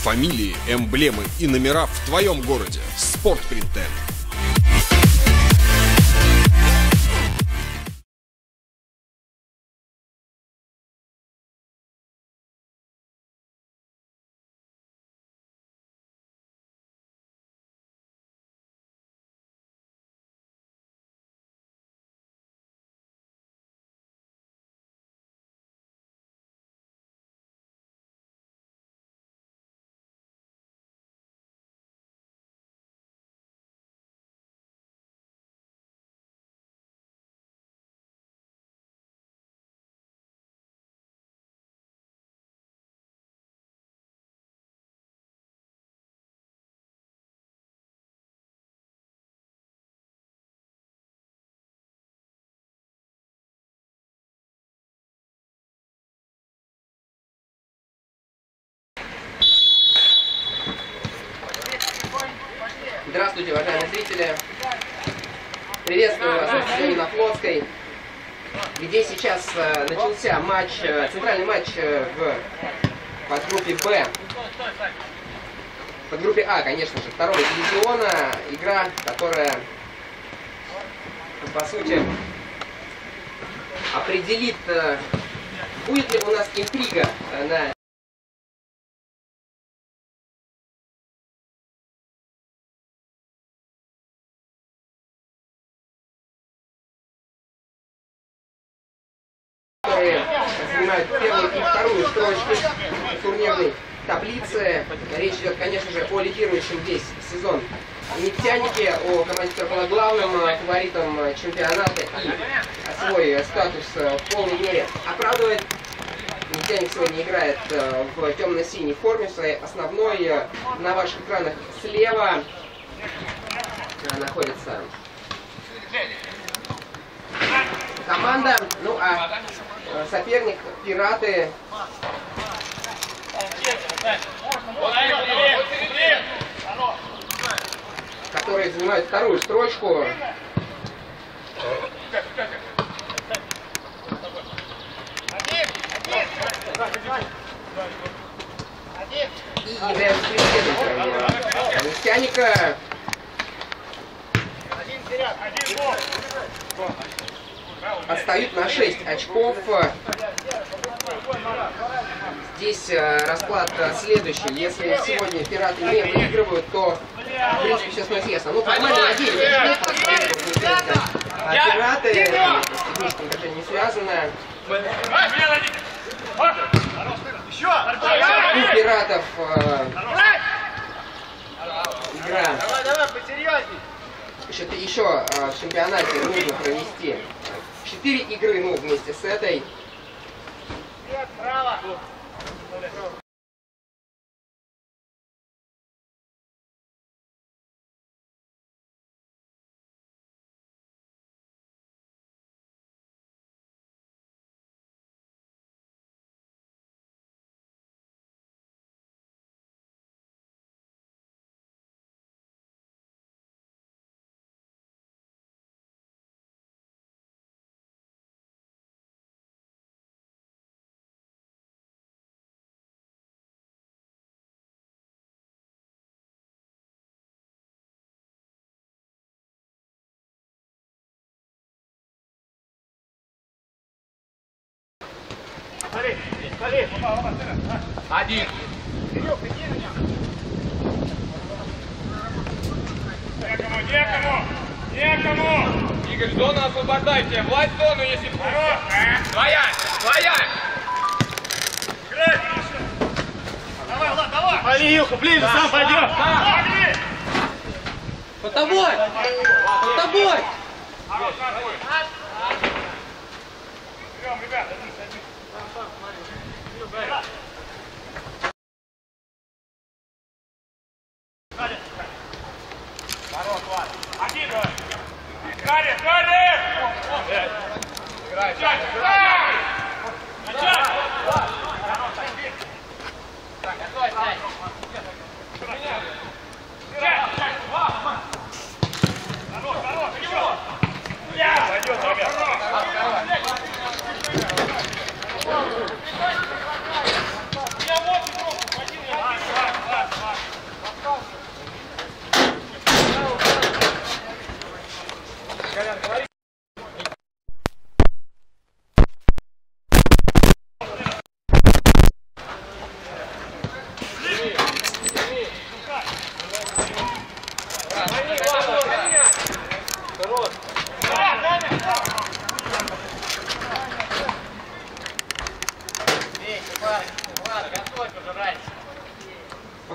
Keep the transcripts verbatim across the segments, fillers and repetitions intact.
Фамилии, эмблемы и номера в твоем городе. Спортпринтен. Здравствуйте, уважаемые зрители! Приветствую вас на стадионе на Флотской, где сейчас э, начался матч, э, центральный матч э, в подгруппе Б. В подгруппе А, конечно же, второго дивизиона. Игра, которая, по сути, определит, э, будет ли у нас интрига э, на которые занимают первую и вторую строчки турнирной таблицы. Речь идет, конечно же, о лидирующем весь сезон нефтянике, о команде, которая была главным фаворитом чемпионата и свой статус в полной мере оправдывает. Нефтяник сегодня играет в темно-синей форме, своей основной. На ваших экранах слева находится команда, ну а соперник Пираты, которые занимают вторую строчку. И являются преследователем нефтяника. Отстают на шесть очков. Здесь расклад следующий. Если сегодня Пираты не выигрывают, то, в принципе, все становится ясно. Ну, формально надеюсь, а Пираты, с техническим даже не связано. У Пиратов игра. Еще, еще в чемпионате нужно провести четыре игры, ну, вместе с этой. Один. Некому, некому, некому. Игорь, зону освобождайте. Власть зону, если твоя, твоя. Играй, давай, Влад, давай. Пойди, Илка, ближе, сам пойдем. Под тобой! Под тобой! Берем, ребята. Один, давай. Гарри, Гарри! Играй, играй, играй! Начать! Так, готовь, Сань. Хорош, хорош, хорош, его! Я! Пойдет,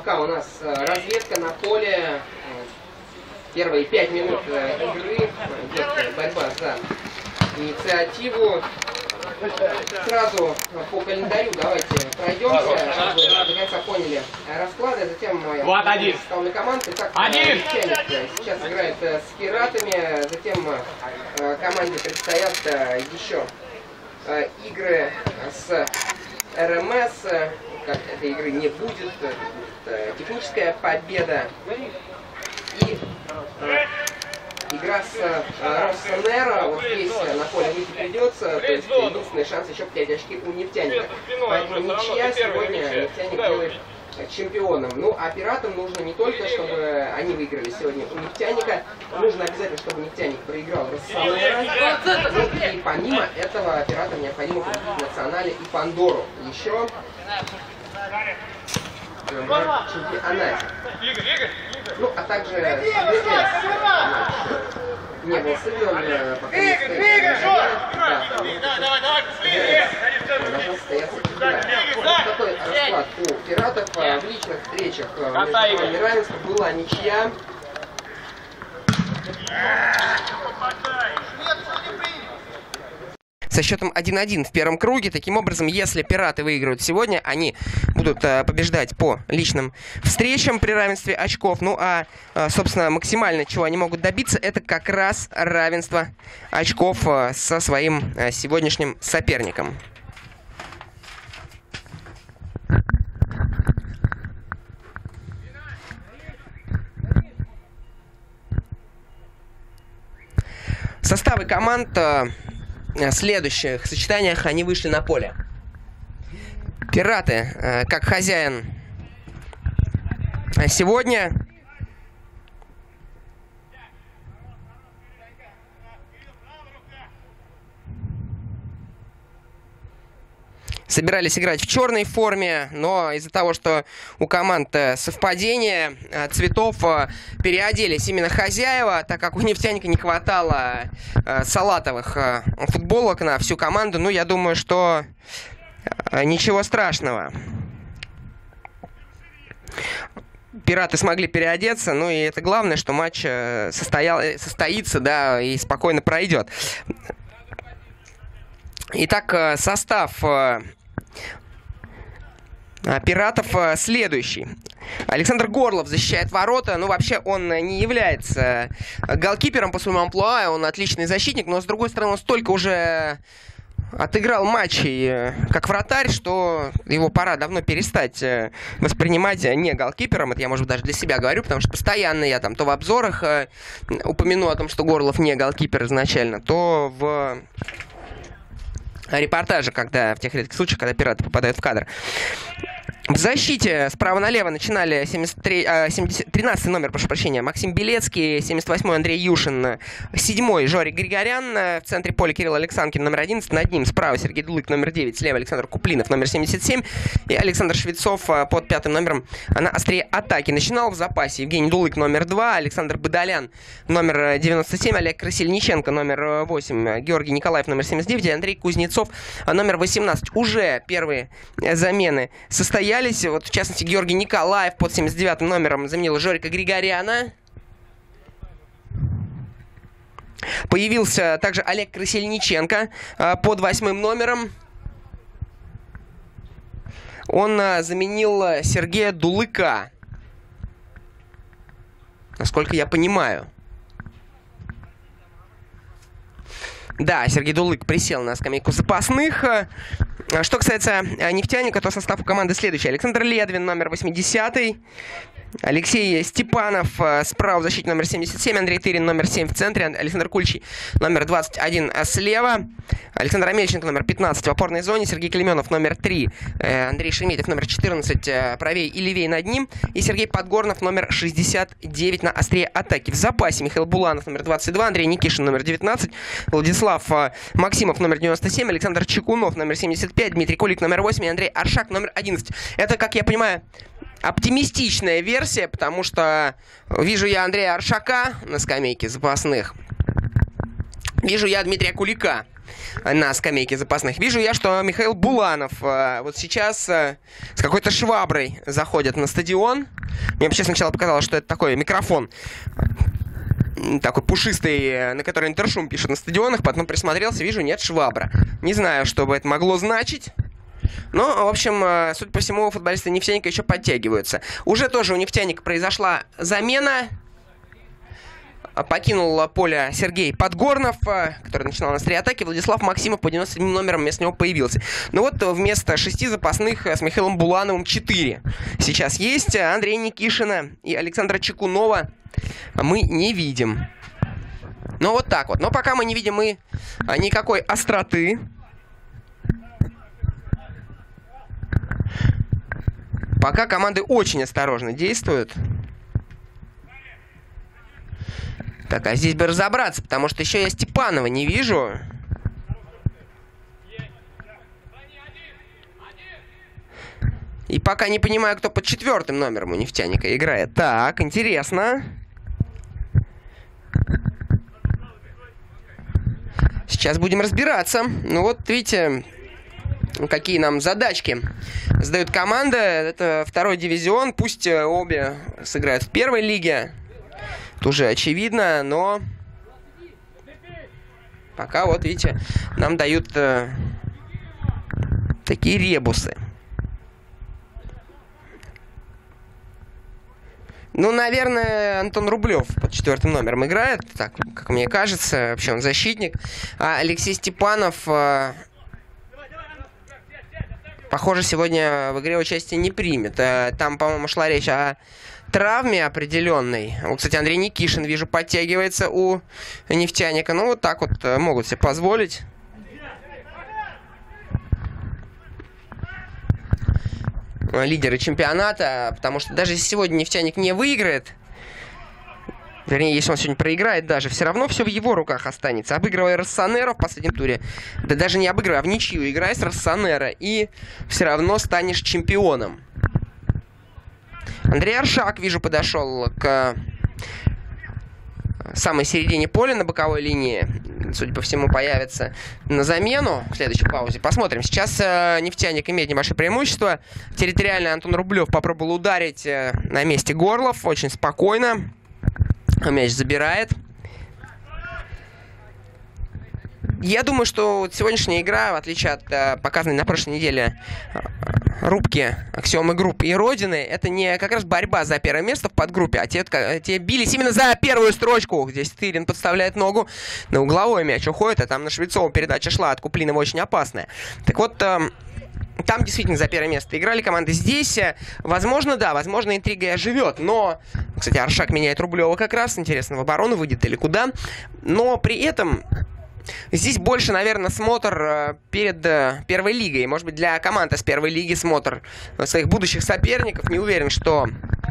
пока у нас разведка на поле. Первые пять минут игры идет борьба за инициативу. Сразу по календарю давайте пройдемся, чтобы вы до конца поняли расклады. Затем вот один. Столные команды. Итак, один. Сейчас играет с пиратами. Затем команде предстоят еще игры с РМС. Как этой игры не будет. Это техническая победа. И игра с э, Роснера, вот здесь на поле выйти придется, то есть единственный шанс еще пять очки у нефтяника. Поэтому ничья сегодня нефтяник делает чемпионом. Ну, а пиратам нужно не только, чтобы они выиграли сегодня у нефтяника, нужно обязательно, чтобы нефтяник проиграл Роснера. Ну, и помимо этого пиратам необходимо победить Национале и Пандору. Еще в чемпионате. Ну, а также не был сыгран, пока не стоит. Такой расклад у пиратов. В личных встречах между неравенства была ничья. Со счетом один один в первом круге. Таким образом, если пираты выиграют сегодня, они будут э, побеждать по личным встречам при равенстве очков. Ну а, э, собственно, максимально чего они могут добиться, это как раз равенство очков э, со своим э, сегодняшним соперником. Составы команд э, в следующих сочетаниях они вышли на поле. Пираты, э, как хозяин сегодня. Собирались играть в черной форме, но из-за того, что у команд совпадение цветов, переоделись именно хозяева, так как у нефтяника не хватало салатовых футболок на всю команду. Ну, я думаю, что ничего страшного. Пираты смогли переодеться, ну и это главное, что матч состоял, состоится, да, и спокойно пройдет. Итак, состав пиратов следующий. Александр Горлов защищает ворота. Ну, вообще, он не является голкипером по своему амплуа. Он отличный защитник, но, с другой стороны, он столько уже отыграл матчей как вратарь, что его пора давно перестать воспринимать не голкипером. Это я, может быть, даже для себя говорю, потому что постоянно я там то в обзорах упомяну о том, что Горлов не голкипер изначально, то в репортажи, когда в тех редких случаях, когда пираты попадают в кадр. В защите справа налево начинали семьдесят три, семьдесят, тринадцатый номер, прошу прощения, Максим Белецкий, семьдесят восьмой Андрей Юшин, седьмой Жорик Григорян, в центре поля Кирилл Александрин, номер одиннадцать, над ним справа Сергей Дулык, номер девять, слева Александр Куплинов, номер семьдесят семь, и Александр Швецов под пятым номером на острие атаки. Начинал в запасе Евгений Дулык, номер два, Александр Быдалян, номер девяносто семь, Олег Красильниченко, номер восемь, Георгий Николаев, номер семьдесят девять, и Андрей Кузнецов, номер восемнадцать. Уже первые замены состоялись. Вот, в частности, Георгий Николаев под семьдесят девятым номером заменил Жорика Григоряна. Появился также Олег Красильниченко под восьмым номером. Он заменил Сергея Дулыка, насколько я понимаю. Да, Сергей Дулык присел на скамейку запасных. Что касается нефтяника, то состав у команды следующий. Александр Ледвин, номер восьмидесятый. Алексей Степанов справа в защите, номер семьдесят семь. Андрей Тырин, номер семь в центре. Александр Кульчий, номер двадцать один слева. Александр Амельченко, номер пятнадцать в опорной зоне. Сергей Клеменов, номер три. Андрей Шеметьев, номер четырнадцать правее и левее над ним. И Сергей Подгорнов, номер шестьдесят девять на острие атаки. В запасе Михаил Буланов, номер двадцать два. Андрей Никишин, номер девятнадцать. Владислав Максимов, номер девяносто семь. Александр Чекунов, номер семьдесят пять. Дмитрий Кулик, номер восемь. И Андрей Аршак, номер одиннадцать. Это, как я понимаю, оптимистичная версия, потому что вижу я Андрея Аршака на скамейке запасных. Вижу я Дмитрия Кулика на скамейке запасных. Вижу я, что Михаил Буланов вот сейчас с какой-то шваброй заходит на стадион. Мне вообще сначала показалось, что это такой микрофон, такой пушистый, на который Интершум пишет на стадионах. Потом присмотрелся, вижу, нет, швабра. Не знаю, что бы это могло значить. Но, в общем, судя по всему, футболисты нефтяника еще подтягиваются. Уже тоже у нефтяника произошла замена. Покинул поле Сергей Подгорнов, который начинал на три атаки. Владислав Максимов по девяносто седьмым номером вместо него появился. Но вот вместо шести запасных с Михаилом Булановым четыре сейчас есть. Андрея Никишина и Александра Чекунова мы не видим. Ну вот так вот. Но пока мы не видим и никакой остроты. Пока команды очень осторожно действуют. Так, а здесь бы разобраться, потому что еще я Степанова не вижу. И пока не понимаю, кто под четвертым номером у нефтяника играет. Так, интересно. Сейчас будем разбираться. Ну вот, видите, какие нам задачки задают команды. Это второй дивизион. Пусть обе сыграют в первой лиге. Это уже очевидно, но пока, вот видите, нам дают э, такие ребусы. Ну, наверное, Антон Рублев под четвертым номером играет, так, как мне кажется. Вообще он защитник. А Алексей Степанов, э, похоже, сегодня в игре участие не примет. Там, по-моему, шла речь о травме определенной. Вот, кстати, Андрей Никишин, вижу, подтягивается у нефтяника. Ну, вот так вот могут себе позволить. Лидеры чемпионата, потому что даже если сегодня нефтяник не выиграет, вернее, если он сегодня проиграет даже, все равно все в его руках останется. Обыгрывая Россонера в последнем туре, да даже не обыгрывая, а в ничью играй с Россонера, и все равно станешь чемпионом. Андрей Аршак, вижу, подошел к самой середине поля на боковой линии. Судя по всему, появится на замену в следующей паузе. Посмотрим. Сейчас э, нефтяник имеет небольшое преимущество. Территориально Антон Рублев попробовал ударить э, на месте Горлов. Очень спокойно. Мяч забирает. Я думаю, что сегодняшняя игра, в отличие от э, показанной на прошлой неделе э, рубки Аксиомы Групп и Родины, это не как раз борьба за первое место в подгруппе, а те, те бились именно за первую строчку. Здесь Тырин подставляет ногу, на угловой мяч уходит, а там на Швецову передача шла от Куплинова очень опасная. Так вот, э, там действительно за первое место играли команды. Здесь, э, возможно, да, возможно, интрига и оживет, но, кстати, Аршак меняет Рублева как раз, интересно, в оборону выйдет или куда, но при этом здесь больше, наверное, смотр э, перед э, первой лигой. Может быть, для команды с первой лиги смотр своих будущих соперников. Не уверен, что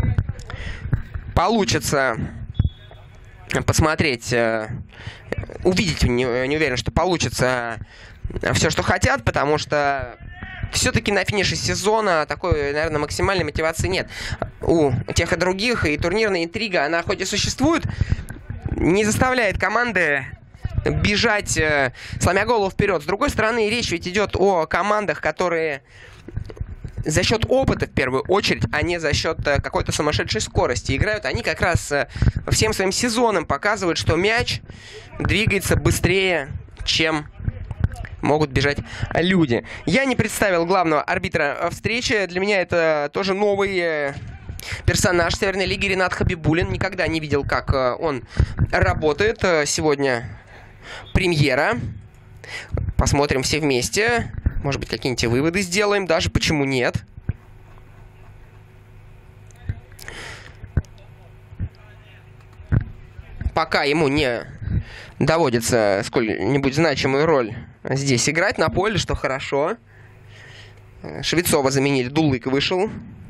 получится посмотреть, э, увидеть, не, не уверен, что получится все, что хотят, потому что все-таки на финише сезона такой, наверное, максимальной мотивации нет. У тех и других, и турнирная интрига, она хоть и существует, не заставляет команды бежать, э, сломя голову вперед. С другой стороны, речь ведь идет о командах, которые за счет опыта, в первую очередь, а не за счет э, какой-то сумасшедшей скорости играют. Они как раз э, всем своим сезоном показывают, что мяч двигается быстрее, чем могут бежать люди. Я не представил главного арбитра встречи. Для меня это тоже новый э, персонаж Северной лиги, Ренат Хабибулин. Никогда не видел, как э, он работает. Сегодня премьера. Посмотрим все вместе. Может быть, какие-нибудь выводы сделаем даже. Почему нет? Пока ему не доводится сколь-нибудь значимую роль здесь играть на поле, что хорошо. Швецова заменили, Дулык вышел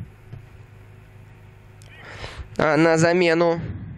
на замену.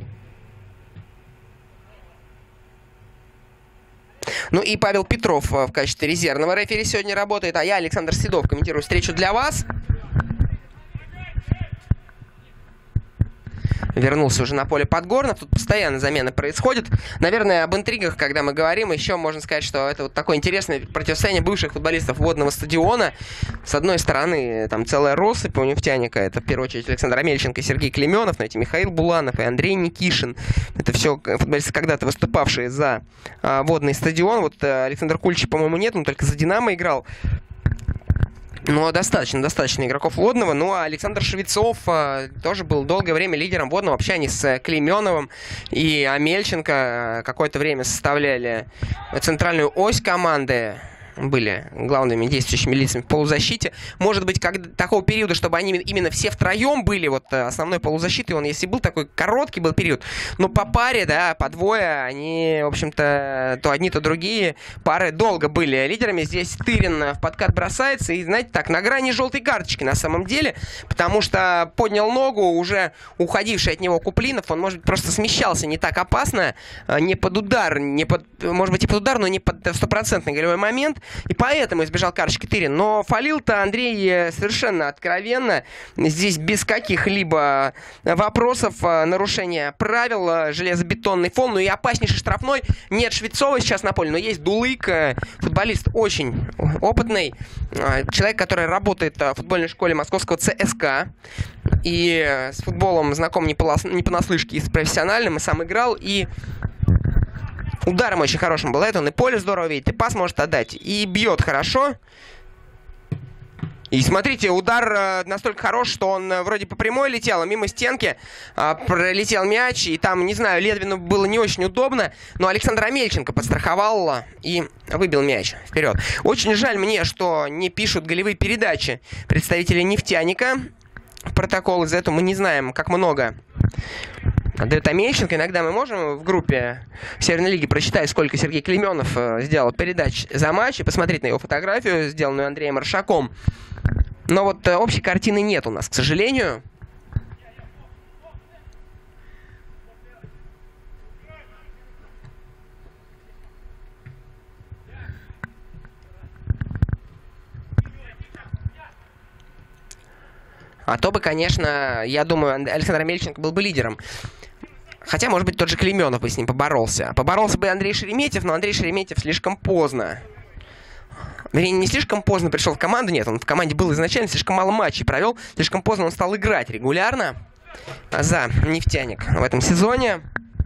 Ну и Павел Петров в качестве резервного рефери сегодня работает. А я, Александр Седов, комментирую встречу для вас. вернулся уже на поле Подгорнов. Тут постоянно замены происходят. Наверное, об интригах, когда мы говорим, еще можно сказать, что это вот такое интересное противостояние бывших футболистов водного стадиона. С одной стороны, там целая россыпь у нефтяника. Это, в первую очередь, Александр Амельченко и Сергей Клейменов. Но эти Михаил Буланов и Андрей Никишин. Это все футболисты, когда-то выступавшие за а, водный стадион. Вот а, Александр Кульчич, по-моему, нет, он только за «Динамо» играл. Ну, достаточно, достаточно игроков водного. Ну, а Александр Швецов а, тоже был долгое время лидером водного. Вообще они с Клейменовым и Амельченко какое-то время составляли центральную ось команды. Были главными действующими лицами в полузащите. Может быть, как, такого периода, чтобы они именно все втроем были вот основной полузащитой. Он, если был такой короткий был период, но по паре, да, по двое, они, в общем-то, то одни, то другие пары долго были лидерами. Здесь Тырин в подкат бросается и, знаете, так, на грани желтой карточки на самом деле, потому что поднял ногу, уже уходивший от него Куплинов, он, может быть, просто смещался не так опасно, не под удар, не под, может быть, и под удар, но не под стопроцентный голевой момент. И поэтому избежал карточки Тырин. Но фалил-то Андрей совершенно откровенно. Здесь без каких-либо вопросов. Нарушения правил. Железобетонный фол. Ну и опаснейший штрафной. Нет Швецова сейчас на поле, но есть Дулык. Футболист очень опытный. Человек, который работает в футбольной школе московского ЦСКА. И с футболом знаком не понаслышке, и с профессиональным. И сам играл. И ударом очень хорошим был. Это он и поле здорово видит, и пас может отдать. И бьет хорошо. И смотрите, удар э, настолько хорош, что он э, вроде по прямой летел, а мимо стенки э, пролетел мяч. И там, не знаю, Ледвину было не очень удобно. Но Александр Амельченко подстраховал и выбил мяч вперед. Очень жаль мне, что не пишут голевые передачи представители нефтяника. Протокол из-за этого мы не знаем, как много отдает Амельченко. Иногда мы можем в группе Северной Лиги прочитать, сколько Сергей Клейменов сделал передач за матч, и посмотреть на его фотографию, сделанную Андреем Маршаком. Но вот общей картины нет у нас, к сожалению. А то бы, конечно, я думаю, Александр Амельченко был бы лидером. Хотя, может быть, тот же Клейменов бы с ним поборолся. Поборолся бы Андрей Шереметьев, но Андрей Шереметьев слишком поздно. Вернее, не слишком поздно пришел в команду, нет, он в команде был изначально, слишком мало матчей провел, слишком поздно он стал играть регулярно за нефтяник в этом сезоне.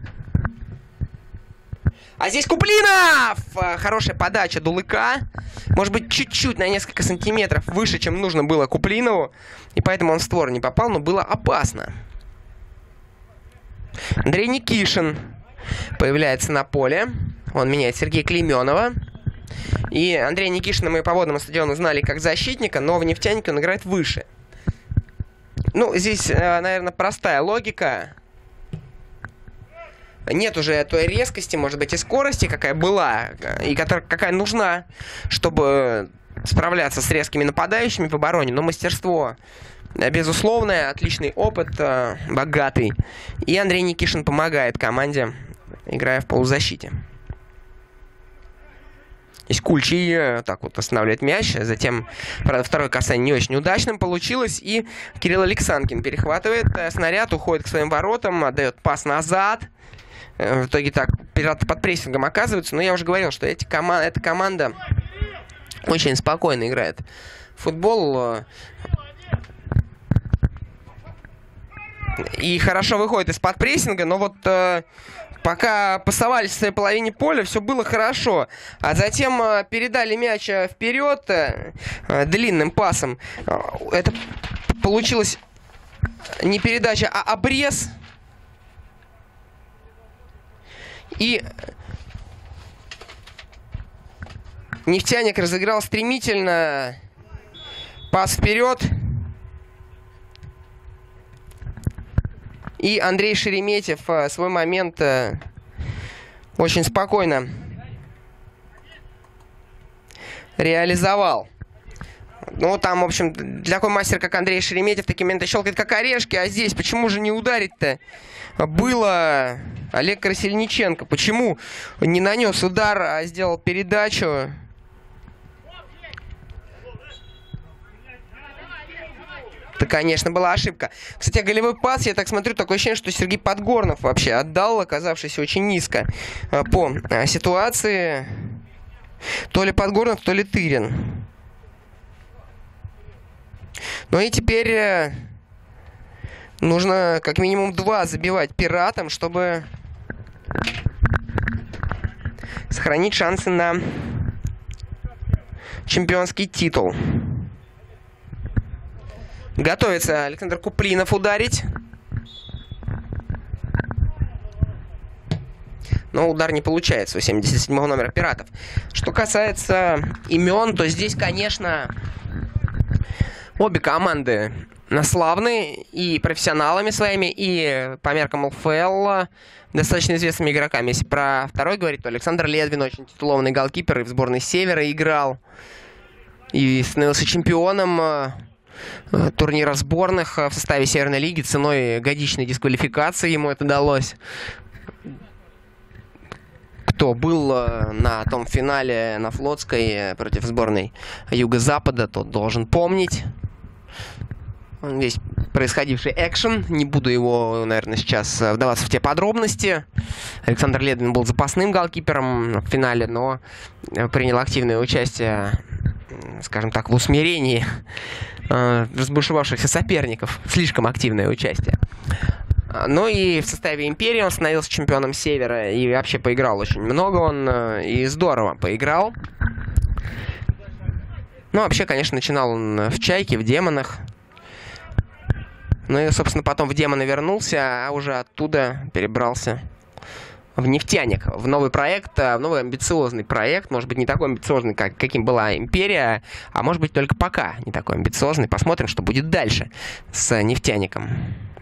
А здесь Куплинов! Хорошая подача Дулыка. Может быть, чуть-чуть на несколько сантиметров выше, чем нужно было Куплинову. И поэтому он в створ не попал, но было опасно. Андрей Никишин появляется на поле. Он меняет Сергея Клейменова. И Андрея Никишина мы по водному стадиону знали как защитника, но в нефтянике он играет выше. Ну, здесь, наверное, простая логика. Нет уже той резкости, может быть, и скорости, какая была, и которая, какая нужна, чтобы справляться с резкими нападающими в обороне. Но мастерство безусловное, отличный опыт, богатый. И Андрей Никишин помогает команде, играя в полузащите. Здесь Кульчий так вот останавливает мяч. Затем, правда, второе касание не очень удачным получилось. И Кирилл Александрин перехватывает снаряд, уходит к своим воротам, отдает пас назад. В итоге так пираты под прессингом оказываются. Но я уже говорил, что эти коман... эта команда очень спокойно играет в футбол. И хорошо выходит из-под прессинга. Но вот э, пока пасовались в своей половине поля, все было хорошо. А затем э, передали мяч вперед э, длинным пасом. Это получилось не передача, а обрез. И нефтяник разыграл стремительно. Пас вперед. И Андрей Шереметьев свой момент очень спокойно реализовал. Ну, там, в общем, для такой мастера, как Андрей Шереметьев, такие моменты щелкает как орешки. А здесь почему же не ударить-то было Олег Красильниченко? Почему не нанес удар, а сделал передачу? Это, конечно, была ошибка. Кстати, голевой пас, я так смотрю, такое ощущение, что Сергей Подгорнов вообще отдал, оказавшись очень низко по ситуации. То ли Подгорнов, то ли Тырин. Ну и теперь нужно как минимум два забивать пиратам, чтобы сохранить шансы на чемпионский титул. Готовится Александр Куплинов ударить. Но удар не получается у семьдесят седьмого номера пиратов. Что касается имен, то здесь, конечно, обе команды славны и профессионалами своими, и по меркам эл эф эл достаточно известными игроками. Если про второй говорить, то Александр Ледвин, очень титулованный голкипер, и в сборной Севера играл, и становился чемпионом турнира сборных в составе Северной лиги. Ценой годичной дисквалификации ему это далось. Кто был на том финале на Флотской против сборной Юго-Запада, тот должен помнить весь происходивший экшен. Не буду его, наверное, сейчас вдаваться в те подробности. Александр Ледвин был запасным голкипером в финале, но принял активное участие, скажем так, в усмирении э, разбушевавшихся соперников. Слишком активное участие. Ну и в составе Империи он становился чемпионом Севера. И вообще поиграл очень много он. И здорово поиграл. Ну, вообще, конечно, начинал он в Чайке, в Демонах. Ну и, собственно, потом в Демоны вернулся, а уже оттуда перебрался в Нефтяник, в новый проект, в новый амбициозный проект. Может быть, не такой амбициозный, как, каким была Империя, а может быть, только пока не такой амбициозный. Посмотрим, что будет дальше с Нефтяником.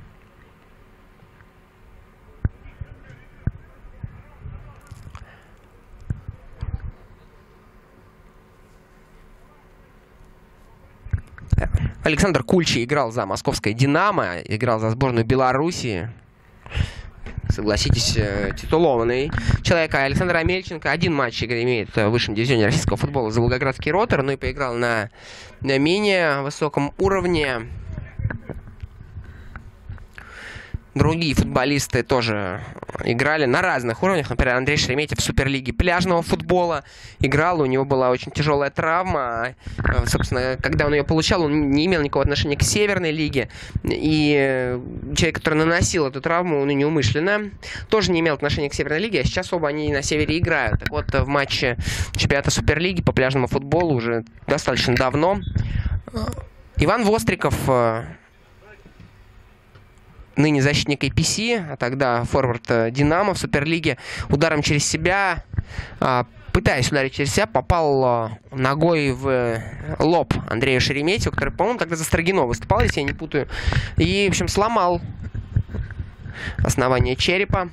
Александр Кульчи играл за московское «Динамо», играл за сборную Белоруссии. Согласитесь, титулованный человек. Александр Амельченко один матч имеет в высшем дивизионе российского футбола за Волгоградский «Ротор», ну и поиграл на, на менее высоком уровне. Другие футболисты тоже играли на разных уровнях. Например, Андрей Шереметьев в Суперлиге пляжного футбола играл. У него была очень тяжелая травма. Собственно, когда он ее получал, он не имел никакого отношения к Северной лиге. И человек, который наносил эту травму, он неумышленно, тоже не имел отношения к Северной лиге. А сейчас оба они на Севере играют. Так вот, в матче чемпионата Суперлиги по пляжному футболу уже достаточно давно Иван Востриков, ныне защитник эй пи си, а тогда форвард «Динамо» в Суперлиге, ударом через себя, пытаясь ударить через себя, попал ногой в лоб Андрею Шереметьеву, который, по-моему, тогда за Строгино выступал, если я не путаю. И, в общем, сломал основание черепа.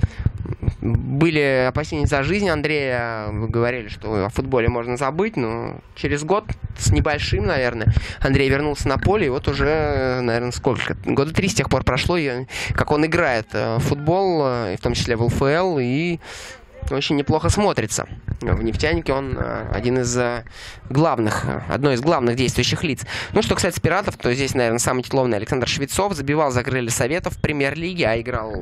Были опасения за жизнь Андрея. Вы говорили, что о футболе можно забыть, но через год с небольшим, наверное, Андрей вернулся на поле, и вот уже, наверное, сколько? Года три с тех пор прошло, и, как он играет в футбол, и в том числе в эл эф эл, и очень неплохо смотрится. В «Нефтянике» он один из главных, одно из главных действующих лиц. Ну, что касается «Пиратов», то здесь, наверное, самый титулованный Александр Швецов. Забивал за «Крылья Советов» в премьер-лиге, а играл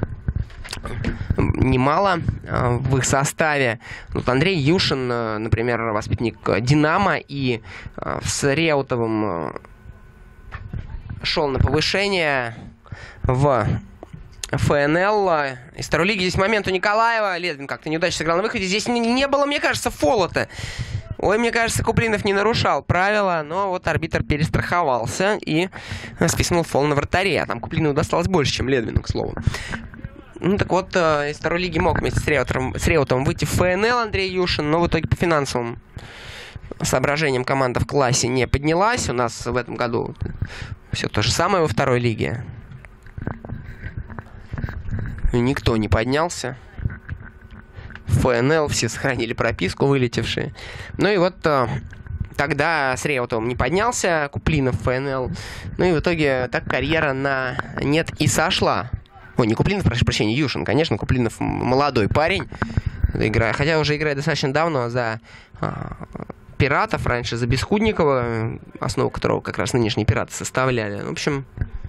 немало э, в их составе. Вот Андрей Юшин, э, например, воспитанник «Динамо», и э, с Реутовым э, шел на повышение в эф эн эл. Из второй лиги здесь момент у Николаева. Ледвин как-то неудачно сыграл на выходе. Здесь не, не было, мне кажется, фола-то. Ой, мне кажется, Куплинов не нарушал правила, но вот арбитр перестраховался и списнул фол на вратаре. А там Куплинову досталось больше, чем Ледвину, к слову. Ну, так вот, э, из второй лиги мог вместе с Реутовым, с Реутовым выйти в эф эн эл Андрей Юшин, но в итоге по финансовым соображениям команда в классе не поднялась. У нас в этом году все то же самое во второй лиге. Никто не поднялся. В эф эн эл все сохранили прописку, вылетевшие. Ну и вот э, тогда с Реутовым не поднялся Куплинов в эф эн эл. Ну и в итоге так карьера на нет и сошла. Ой, не Куплинов, прошу прощения, Юшин. Конечно, Куплинов молодой парень, играя, хотя уже играет достаточно давно за а, Пиратов, раньше за Бесхудникова, основу которого как раз нынешние Пираты составляли. В общем,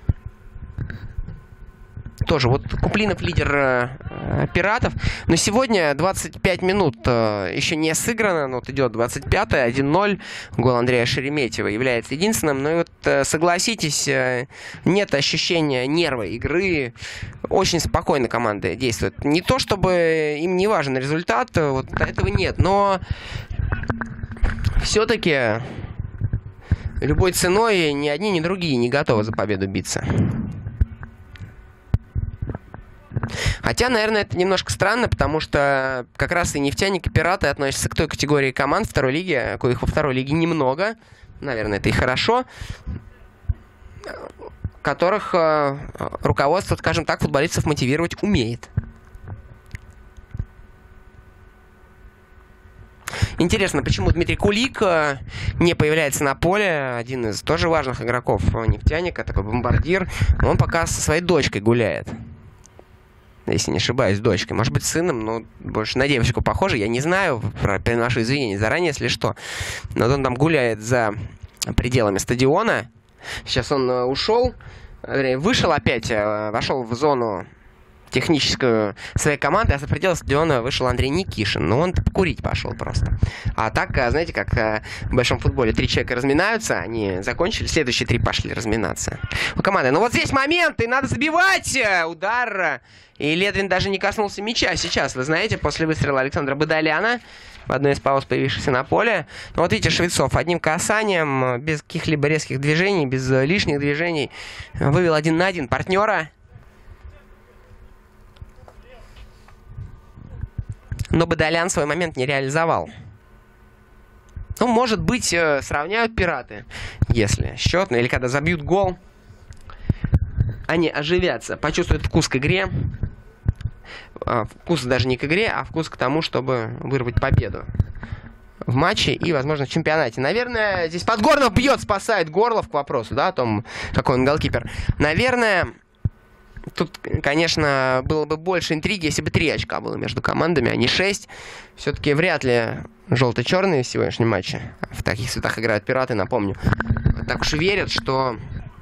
тоже вот Куплинов лидер э, Пиратов. Но сегодня двадцать пять минут э, еще не сыграно. Но вот идет двадцать пятая, один ноль. Гол Андрея Шереметьева является единственным. Но и вот э, согласитесь, э, нет ощущения нерва игры. Очень спокойно команда действует. Не то, чтобы им не важен результат. Вот этого нет. Но все-таки любой ценой ни одни, ни другие не готовы за победу биться. Хотя, наверное, это немножко странно, потому что как раз и нефтяник, и Пираты относятся к той категории команд второй лиги, коих во второй лиге немного, наверное, это и хорошо, которых э, руководство, скажем так, футболистов мотивировать умеет. Интересно, почему Дмитрий Кулик не появляется на поле, один из тоже важных игроков нефтяника, такой бомбардир, он пока со своей дочкой гуляет. Если не ошибаюсь, с дочкой. Может быть, с сыном, но больше на девочку похоже. Я не знаю, приношу извинения заранее, если что. Но он там гуляет за пределами стадиона. Сейчас он ушел, вышел опять, вошел в зону техническую своей команды, а за пределы стадиона вышел Андрей Никишин. Но он покурить пошел просто. А так, знаете, как в большом футболе три человека разминаются, они закончили, следующие три пошли разминаться. У команды. Ну вот здесь момент, и надо забивать! Удар! И Ледвин даже не коснулся мяча. Сейчас, вы знаете, после выстрела Александра Бадаляна в одной из пауз, появившихся на поле. Ну, вот видите, Швецов одним касанием, без каких-либо резких движений, без лишних движений, вывел один на один партнера. Но Бадалян свой момент не реализовал. Ну, может быть, сравняют Пираты, если счет, ну, или когда забьют гол, они оживятся, почувствуют вкус к игре. Вкус даже не к игре, а вкус к тому, чтобы вырвать победу в матче и, возможно, в чемпионате. Наверное, здесь Подгорнов бьет, спасает Горлов, к вопросу, да, о том, какой он голкипер. Наверное, тут, конечно, было бы больше интриги, если бы три очка было между командами, а не шесть. Все-таки вряд ли желто-черные в сегодняшнем матче. В таких цветах играют Пираты, напомню. Так уж верят, что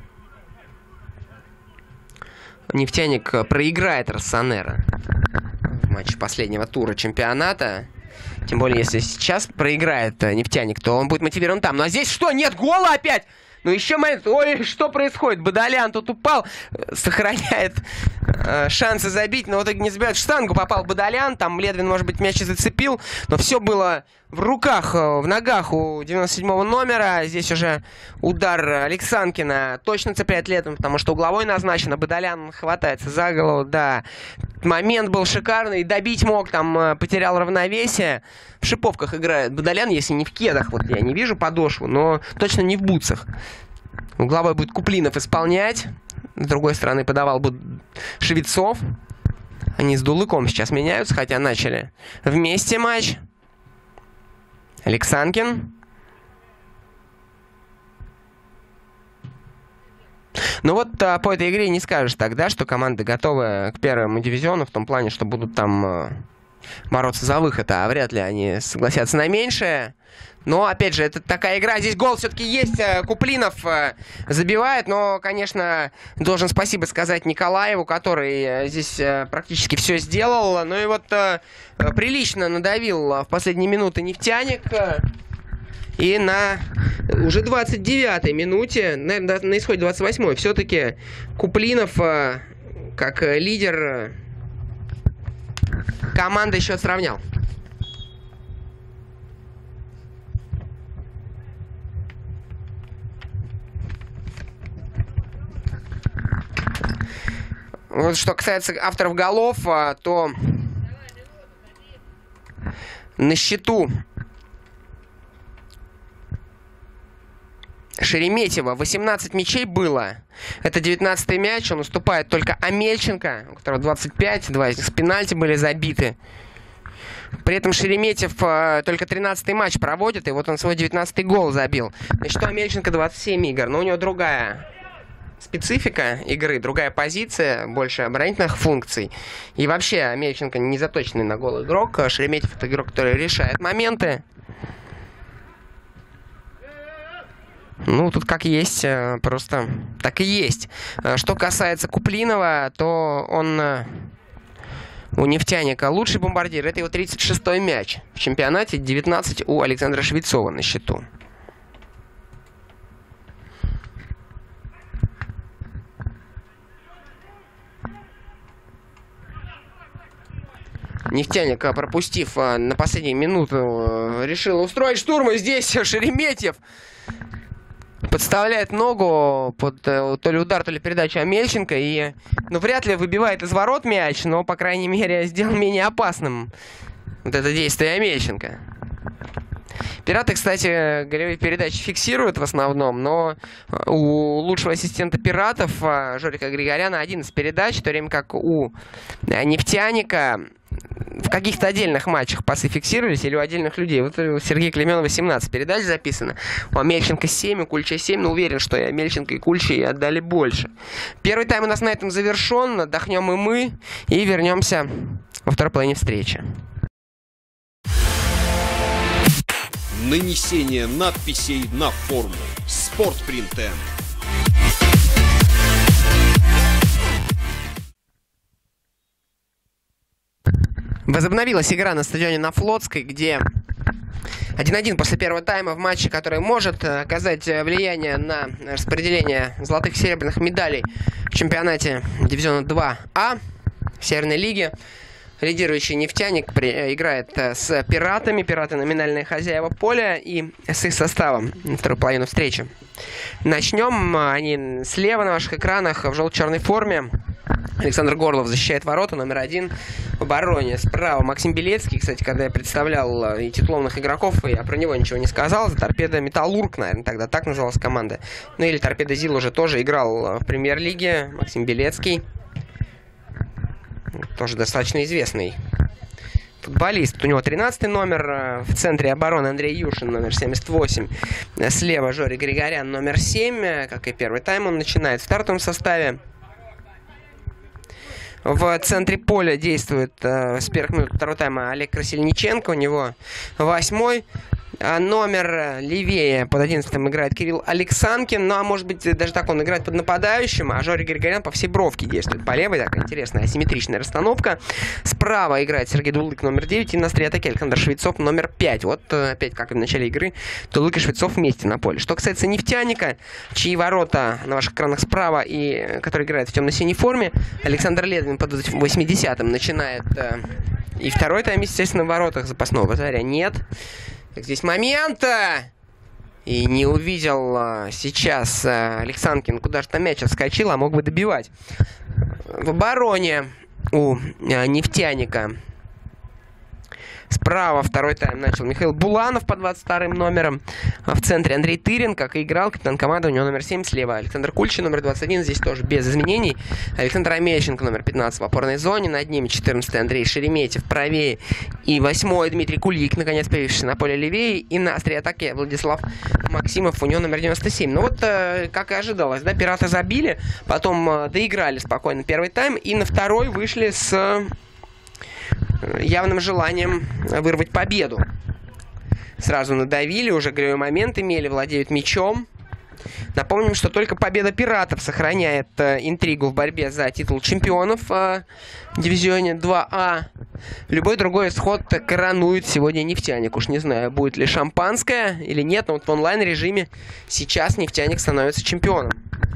нефтяник проиграет Россонера в матче последнего тура чемпионата. Тем более, если сейчас проиграет нефтяник, то он будет мотивирован там. Ну а здесь что? Нет гола опять! Ну еще момент. Ой, что происходит? Бадалян тут упал, сохраняет э, шансы забить, но в итоге не забивает. В штангу попал Бадалян, там Ледвин, может быть, мяч и зацепил, но все было в руках, в ногах у девяносто седьмого номера. Здесь уже удар Алексанкина точно цепляет Ледвин, потому что угловой назначен, а Бадалян хватается за голову, да. Момент был шикарный, добить мог, там потерял равновесие. В шиповках играет Бадалян, если не в кедах, вот я не вижу подошву, но точно не в бутсах. Угловой будет Куплинов исполнять. С другой стороны подавал бы Швецов. Они с Дулыком сейчас меняются, хотя начали вместе матч. Алексанкин. Ну вот а, по этой игре не скажешь тогда, что команды готовы к первому дивизиону, в том плане, что будут там а, бороться за выход, а вряд ли они согласятся на меньшее. Но, опять же, это такая игра. Здесь гол все-таки есть. Куплинов забивает. Но, конечно, должен спасибо сказать Николаеву, который здесь практически все сделал. Ну и вот прилично надавил в последние минуты нефтяник. И на уже двадцать девятой минуте, на, на исходе двадцать восьмой, все-таки Куплинов, как лидер команды, счет сравнял. Вот что касается авторов голов, то на счету Шереметьева восемнадцать мячей было. Это девятнадцатый мяч. Он уступает только Амельченко, у которого двадцать пять. Два из них с пенальти были забиты. При этом Шереметьев только тринадцатый матч проводит. И вот он свой девятнадцатый гол забил. На счету Амельченко двадцать семь игр. Но у него другая специфика игры, другая позиция, больше оборонительных функций. И вообще Амельченко не заточенный на гол игрок. Шереметьев — это игрок, который решает моменты. Ну, тут как есть, просто так и есть. Что касается Куплинова, то он у нефтяника лучший бомбардир. Это его тридцать шестой мяч в чемпионате, девятнадцать у Александра Швецова на счету. Нефтяник, пропустив на последнюю минуту, решил устроить штурм. И здесь Шереметьев подставляет ногу под то ли удар, то ли передачу Амельченко. И, ну, вряд ли выбивает из ворот мяч, но, по крайней мере, сделал менее опасным вот это действие Амельченко. Пираты, кстати, голевые передачи фиксируют в основном, но у лучшего ассистента Пиратов Жорика Григоряна одиннадцать передач, в то время как у нефтяника в каких-то отдельных матчах пасы фиксировались или у отдельных людей. Вот у Сергея Клейменова семнадцать передач записано, у Амельченко семь, у Кульча семь, но уверен, что и Амельченко, и Кульчи отдали больше. Первый тайм у нас на этом завершен, отдохнем и мы, и вернемся во второй половине встречи. Нанесение надписей на форму. Спортпринт М. Возобновилась игра на стадионе на Флотской, где один один после первого тайма в матче, который может оказать влияние на распределение золотых и серебряных медалей в чемпионате дивизиона два А в Северной лиге. Лидирующий нефтяник при, играет с Пиратами. Пираты номинальные хозяева поля и с их составом на вторую половину встречи. Начнем. Они слева на ваших экранах в желто-черной форме. Александр Горлов защищает ворота, номер один в обороне. Справа Максим Белецкий. Кстати, когда я представлял и титулованных игроков, я про него ничего не сказал. За Торпедо Металлург, наверное, тогда так называлась команда. Ну или Торпедо Зил уже тоже играл в премьер-лиге. Максим Белецкий. Тоже достаточно известный футболист. У него тринадцатый номер. В центре обороны Андрей Юшин, номер семьдесят восемь. Слева Жорик Григорян, номер семь. Как и первый тайм, он начинает в стартовом составе. В центре поля действует э, с первых минут второго тайма Олег Красильниченко. У него восьмой номер. Левее под одиннадцатым играет Кирилл Алексанкин. Ну, а может быть, даже так он играет под нападающим. А Жорик Григорян по всей бровке действует. По левой такая интересная асимметричная расстановка. Справа играет Сергей Дулык, номер девять. И на острие атаки Александр Швецов, номер пять. Вот опять, как и в начале игры, Дулык и Швецов вместе на поле. Что касается нефтяника, чьи ворота на ваших экранах справа и который играет в темно-синей форме, Александр Ледвин под восьмидесятым начинает. И второй тайм, естественно, в воротах запасного вратаря нет. Так, здесь момент. И не увидел а, сейчас а, Алексанкин, куда же там мяч отскочил, а мог бы добивать. В обороне у а, нефтяника. Справа второй тайм начал Михаил Буланов под двадцать вторым номером. В центре Андрей Тырин, как и играл, капитан команды, у него номер семь. Слева Александр Кульчин, номер двадцать один, здесь тоже без изменений. Александр Амельченко, номер пятнадцать в опорной зоне. Над ними четырнадцатый Андрей Шереметьев правее. И восьмой Дмитрий Кулик, наконец появившийся на поле левее. И на острие атаки Владислав Максимов, у него номер девяносто семь. Ну вот, как и ожидалось, да, Пираты забили, потом доиграли спокойно первый тайм. И на второй вышли с явным желанием вырвать победу. Сразу надавили, уже голевой момент имели, владеют мячом. Напомним, что только победа Пиратов сохраняет э, интригу в борьбе за титул чемпионов э, в дивизионе два А. Любой другой исход коронует сегодня нефтяник. Уж не знаю, будет ли шампанское или нет, но вот в онлайн-режиме сейчас нефтяник становится чемпионом.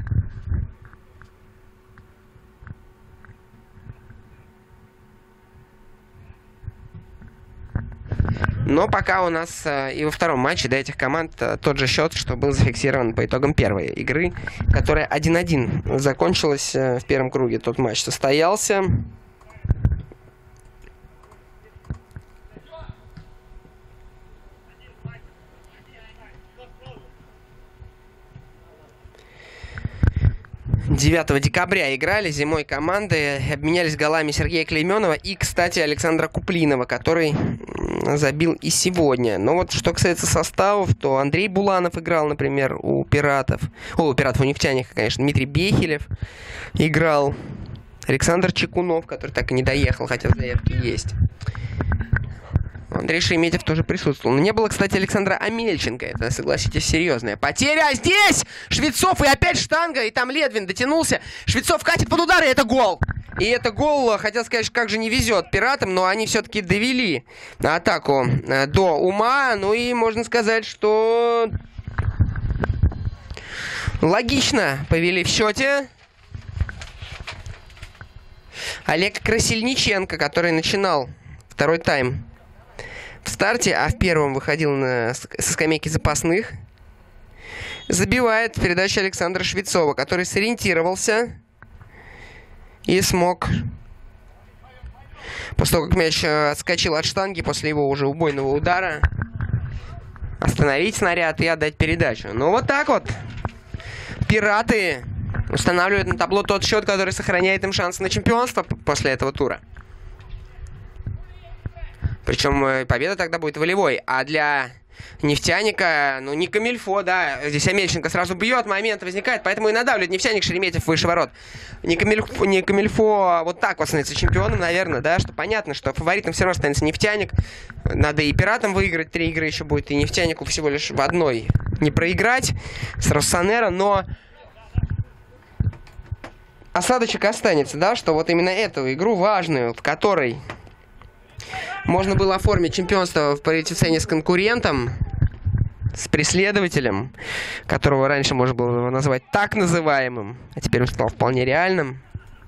Но пока у нас э, и во втором матче до этих команд э, тот же счет, что был зафиксирован по итогам первой игры, которая один один закончилась э, в первом круге. Тот матч состоялся. девятого декабря играли зимой команды, обменялись голами Сергея Клейменова и, кстати, Александра Куплинова, который забил и сегодня. Но вот что касается составов, то Андрей Буланов играл, например, у Пиратов. О, у Пиратов, у нефтяника, конечно. Дмитрий Бехелев играл. Александр Чекунов, который так и не доехал, хотя заявки есть. Андрей Шереметьев тоже присутствовал. Но не было, кстати, Александра Амельченко. Это, согласитесь, серьезная потеря. А здесь Швецов и опять штанга. И там Ледвин дотянулся. Швецов катит под удар, и это гол. И это гол, хотел сказать, как же не везет пиратам, но они все-таки довели атаку до ума. Ну и можно сказать, что логично повели в счете. Олег Красильниченко, который начинал второй тайм в старте, а в первом выходил на, со скамейки запасных, забивает передачу Александра Швецова, который сориентировался и смог, после того, как мяч отскочил от штанги, после его уже убойного удара, остановить снаряд и отдать передачу. Ну вот так вот. Пираты устанавливают на табло тот счет, который сохраняет им шансы на чемпионство после этого тура. Причем победа тогда будет волевой. А для нефтяника, ну, не камильфо, да. Здесь Амельченко сразу бьет, момент возникает, поэтому и надавливает нефтяник. Шереметьев выше ворот. Не камильфо, не камильфо а вот так вот становится чемпионом, наверное, да. Что понятно, что фаворитом все равно становится нефтяник. Надо и пиратам выиграть. Три игры еще будет, и нефтянику всего лишь в одной не проиграть с Россонеро, но осадочек останется, да, что вот именно эту игру важную, в которой можно было оформить чемпионство в паритет-цене с конкурентом, с преследователем, которого раньше можно было назвать так называемым, а теперь он стал вполне реальным.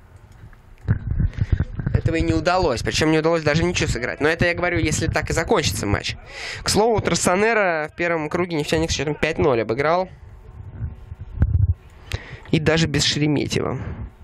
Этого и не удалось. Причем не удалось даже ничего сыграть. Но это я говорю, если так и закончится матч. К слову, вот Россонеро в первом круге нефтяник с счетом пять ноль обыграл. И даже без Шереметьева.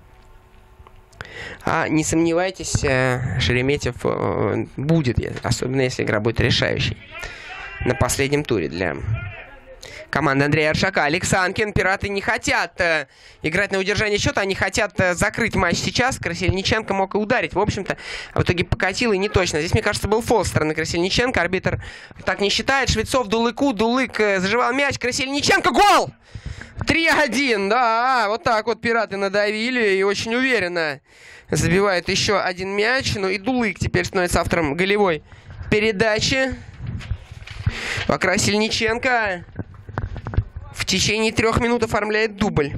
А не сомневайтесь, Шереметьев будет, особенно если игра будет решающей. На последнем туре для команды Андрея Аршака. Алексанкин. Пираты не хотят э, играть на удержание счета, они хотят э, закрыть матч сейчас. Красильниченко мог и ударить. В общем-то, в итоге покатил и не точно. Здесь, мне кажется, был фол со стороны Красильниченко. Арбитр так не считает. Швецов Дулыку. Дулык э, заживал мяч. Красильниченко. Гол! три один. Да, вот так вот пираты надавили и очень уверенно забивает еще один мяч. Ну и Дулык теперь становится автором голевой передачи. А Красильниченко в течение трех минут оформляет дубль.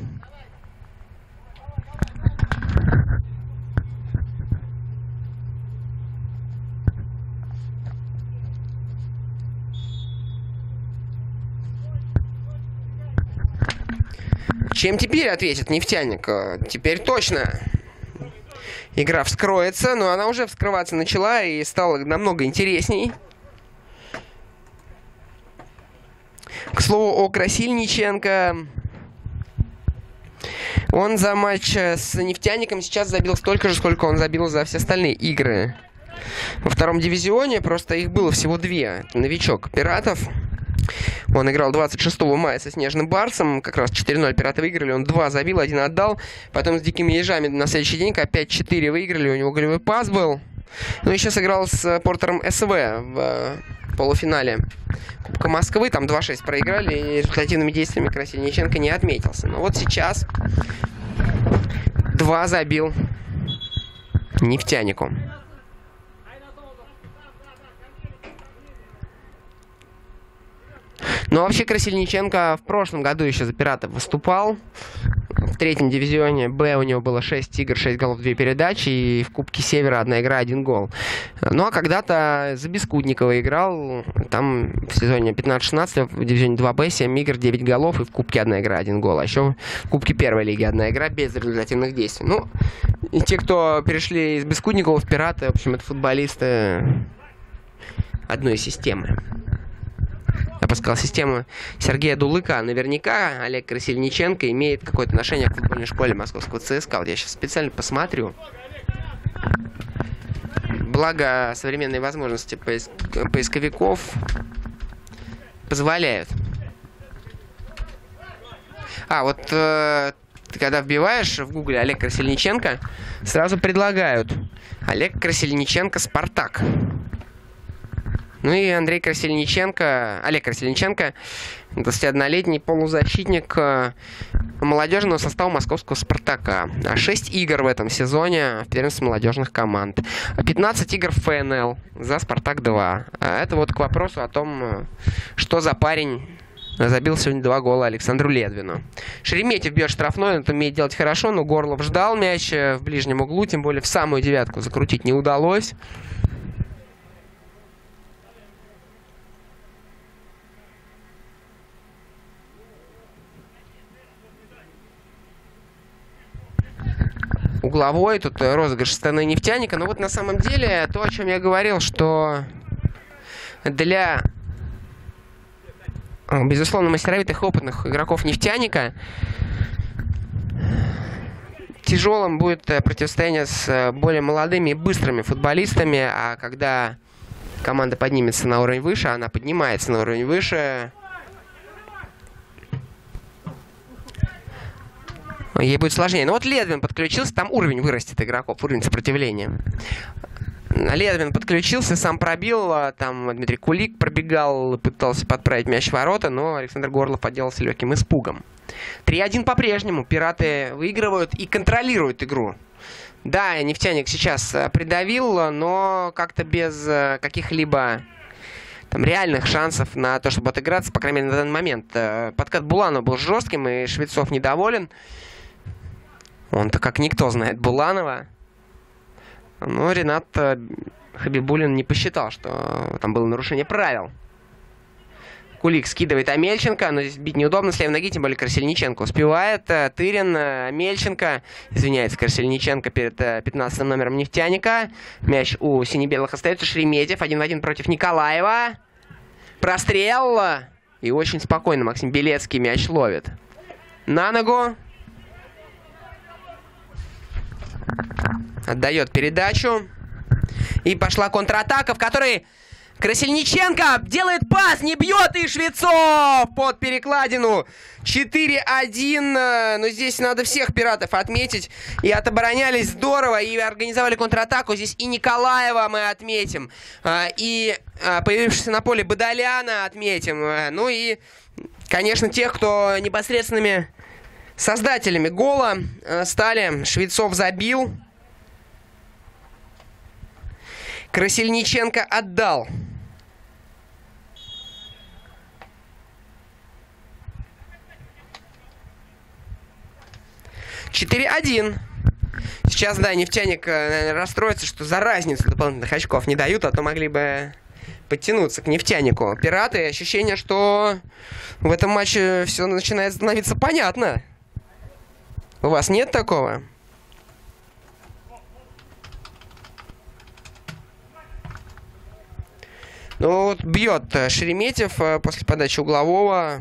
Чем теперь ответит нефтяник? Теперь точно игра вскроется, но она уже вскрываться начала и стала намного интересней. К слову о Красильниченко. Он за матч с нефтяником сейчас забил столько же, сколько он забил за все остальные игры во втором дивизионе. Просто их было всего две. Новичок пиратов. Он играл двадцать шестого мая со Снежным Барсом. Как раз четыре ноль пираты выиграли. Он два забил, один отдал. Потом с Дикими Ежами на следующий день опять четыре выиграли. У него голевой пас был. Ну и сейчас играл с Портером СВ в полуфинале Кубка Москвы. Там два шесть проиграли. И результативными действиями Красильниченко не отметился. Но вот сейчас два забил нефтянику. Но вообще Красильниченко в прошлом году еще за пиратов выступал. В третьем дивизионе Б у него было шесть игр, шесть голов, две передачи. И в Кубке Севера одна игра, один гол. Ну а когда-то за Бескудникова играл. Там в сезоне пятнадцать шестнадцать в дивизионе два Б семь игр, девять голов. И в Кубке одна игра, один гол. А еще в Кубке первой лиги одна игра без результативных действий. Ну, и те, кто перешли из Бескудникова в пираты, в общем, это футболисты одной системы. Я бы сказал, система Сергея Дулыка. Наверняка Олег Красильниченко имеет какое-то отношение к футбольной школе московского ЦСКА. Вот я сейчас специально посмотрю. Благо, современные возможности поиск... поисковиков позволяют. А, вот э, ты когда вбиваешь в гугле Олег Красильниченко, сразу предлагают Олег Красильниченко «Спартак». Ну и Андрей Красильниченко, Олег Красильниченко, двадцатиоднолетний полузащитник молодежного состава московского «Спартака». шесть игр в этом сезоне в первенстве молодежных команд. пятнадцать игр в эф эн эл за «Спартак-два». Это вот к вопросу о том, что за парень забил сегодня два гола Александру Ледвину. Шереметьев бьет штрафной, он это умеет делать хорошо, но Горлов ждал мяч в ближнем углу, тем более в самую девятку закрутить не удалось. Угловой, тут розыгрыш со стороны нефтяника. Но вот на самом деле то, о чем я говорил, что для, безусловно, мастеровитых опытных игроков нефтяника тяжелым будет противостояние с более молодыми и быстрыми футболистами. А когда команда поднимется на уровень выше, она поднимается на уровень выше, ей будет сложнее. Но вот Ледвин подключился, там уровень вырастет игроков, уровень сопротивления. Ледвин подключился, сам пробил, там Дмитрий Кулик пробегал, пытался подправить мяч в ворота, но Александр Горлов отделался легким испугом. три один по-прежнему. Пираты выигрывают и контролируют игру. Да, нефтяник сейчас придавил, но как-то без каких-либо там реальных шансов на то, чтобы отыграться, по крайней мере, на данный момент. Подкат Буланова был жестким, и Швецов недоволен. Он-то как никто знает Буланова. Но Ренат Хабибуллин не посчитал, что там было нарушение правил. Кулик скидывает Амельченко, но здесь бить неудобно с левой ноги, тем более Красильниченко успевает. Тырин, Амельченко, извиняется, Красильниченко перед пятнадцатым номером нефтяника. Мяч у сине-белых остается. Шереметьев один в один против Николаева. Прострел. И очень спокойно Максим Белецкий мяч ловит. На ногу. Отдает передачу. И пошла контратака, в которой Красильниченко делает пас, не бьет, и Швецов под перекладину. четыре один. Но здесь надо всех пиратов отметить. И отоборонялись здорово, и организовали контратаку. Здесь и Николаева мы отметим, и появившегося на поле Бадоляна отметим. Ну и, конечно, тех, кто непосредственными создателями гола стали. Швецов забил. Красильниченко отдал. четыре один. Сейчас, да, нефтяник, наверное, расстроится, что за разницу дополнительных очков не дают, а то могли бы подтянуться к нефтянику. Пираты, ощущение, что в этом матче все начинает становиться понятно. У вас нет такого? Ну вот бьет Шереметьев после подачи углового.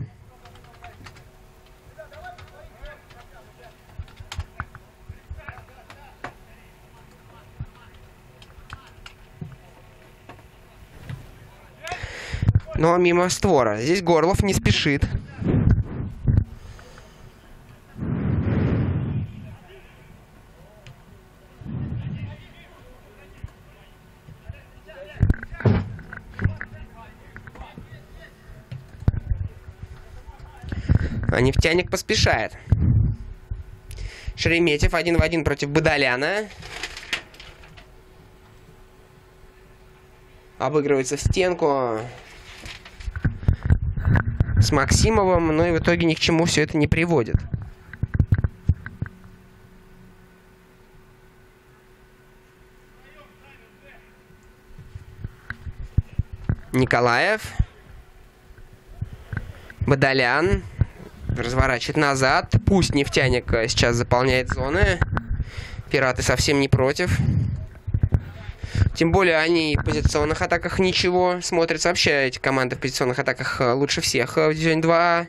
Но мимо створа. Здесь Горлов не спешит. А нефтяник поспешает. Шереметьев один в один против Бадоляна. Обыгрывается в стенку с Максимовым, но и в итоге ни к чему все это не приводит. Николаев. Бадолян. Разворачивает назад. Пусть нефтяник сейчас заполняет зоны. Пираты совсем не против. Тем более они в позиционных атаках ничего. Смотрятся вообще эти команды в позиционных атаках лучше всех в Дивизионе два.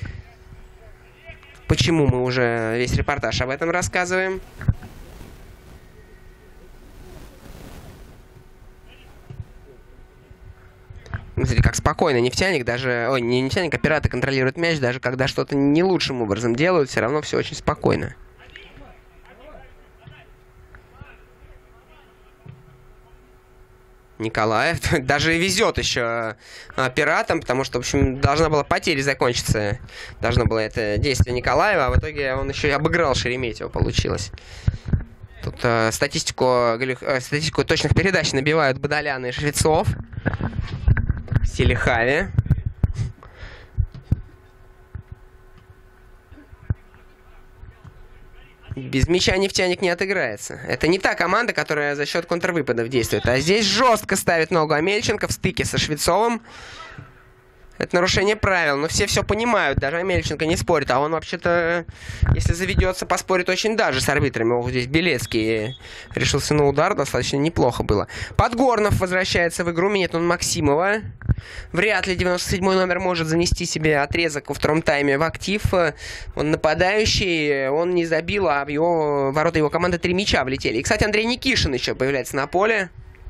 Почему мы уже весь репортаж об этом рассказываем. Смотрите, как спокойно нефтяник даже... Ой, не нефтяник, а пираты контролируют мяч, даже когда что-то не лучшим образом делают, все равно все очень спокойно. Николаев. Даже везет еще а, пиратам, потому что, в общем, должна была потеря закончиться. Должно было это действие Николаева, а в итоге он еще и обыграл Шереметьево, получилось. Тут а, статистику, а, статистику точных передач набивают Бадолян и Швецов. В стиле Хави. Без мяча нефтяник не отыграется. Это не та команда, которая за счет контрвыпадов действует. А здесь жестко ставит ногу Амельченко в стыке со Швецовым. Это нарушение правил. Но все все понимают. Даже Амельченко не спорит. А он вообще-то, если заведется, поспорит очень даже с арбитрами. Вот здесь Белецкий решился на удар. Достаточно неплохо было. Подгорнов возвращается в игру. Меняет он Максимова. Вряд ли девяносто седьмой номер может занести себе отрезок во втором тайме в актив. Он нападающий. Он не забил, а в его ворота его команды три мяча влетели. И, кстати, Андрей Никишин еще появляется на поле.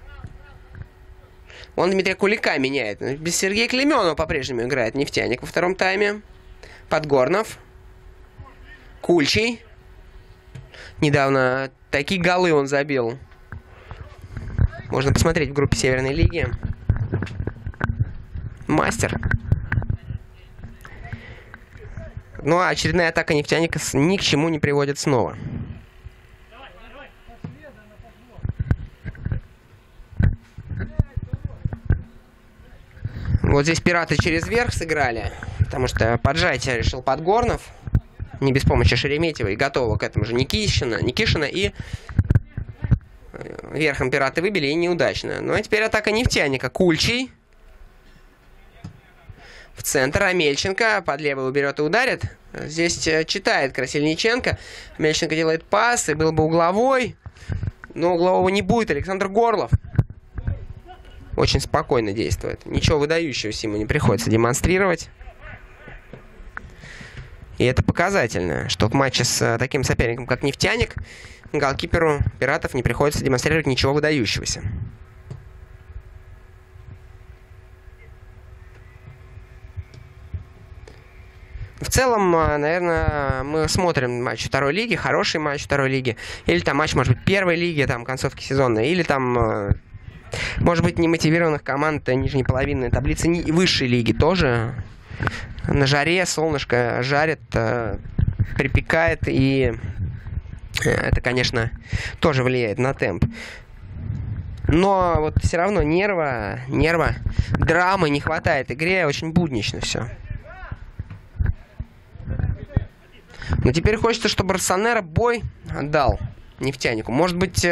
Он Дмитрия Кулика меняет. Без Сергея Клеменова по-прежнему играет нефтяник во втором тайме. Подгорнов. Кульчий. Недавно такие голы он забил. Можно посмотреть в группе Северной лиги. Мастер. Ну а очередная атака нефтяника ни к чему не приводит снова. Вот здесь пираты через верх сыграли, потому что поджать решил Подгорнов, не без помощи Шереметьева, и готово к этому же Никишина, Никишина, и верхом пираты выбили, и неудачно. Ну а теперь атака нефтяника. Кульчий. В центр Амельченко, под левый уберет и ударит. Здесь читает Красильниченко. Амельченко делает пас, и был бы угловой, но углового не будет. Александр Горлов очень спокойно действует. Ничего выдающегося ему не приходится демонстрировать. И это показательно, что в матче с таким соперником, как нефтяник, голкиперу пиратов не приходится демонстрировать ничего выдающегося. В целом, наверное, мы смотрим матч второй лиги, хороший матч второй лиги, или там матч, может быть, первой лиги, там, концовки сезона, или там, может быть, немотивированных команд нижней половины таблицы высшей лиги тоже. На жаре солнышко жарит, припекает, и это, конечно, тоже влияет на темп. Но вот все равно нерва, нерва, драмы не хватает игре, очень буднично все. Но теперь хочется, чтобы Россонера бой отдал нефтянику. Может быть,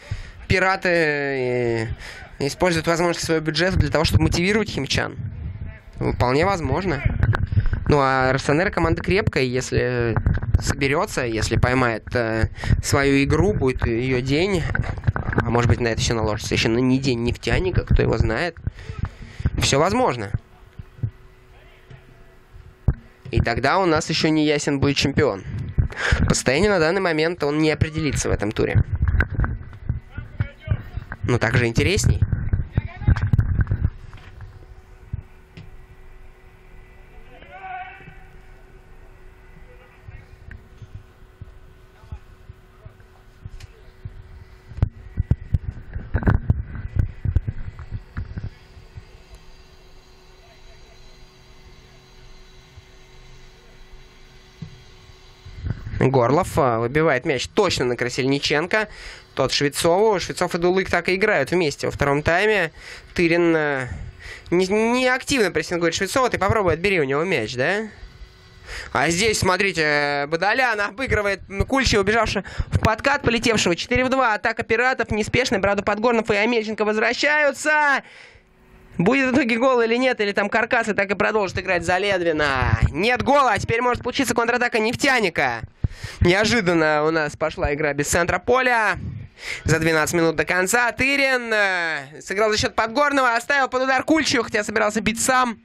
пираты используют возможности своего бюджета для того, чтобы мотивировать химчан. Вполне возможно. Ну, а Россонера команда крепкая, если соберется, если поймает э, свою игру, будет ее день, а может быть, на это все наложится еще на не день нефтяника, кто его знает. Все возможно. И тогда у нас еще не ясен будет чемпион. По состоянию на данный момент он не определится в этом туре. Но также интересней. Горлов выбивает мяч точно на Красильниченко. Тот Швецову. Швецов и Дулык так и играют вместе во втором тайме. Тырин не, не активно прессингует Швецова. Ты попробуй отбери у него мяч, да? А здесь, смотрите, Бадолян обыгрывает Кульчи, убежавшего в подкат, полетевшего. четыре в два. Атака пиратов неспешная. Правда, Подгорнов и Амельченко возвращаются. Будет в итоге гол или нет, или там Каркасы так и продолжит играть за Ледвина. Нет гола, а теперь может получиться контратака нефтяника. Неожиданно у нас пошла игра без центра поля. За двенадцать минут до конца Тырин э, сыграл за счет Подгорного, оставил под удар Кульчию, хотя собирался бить сам.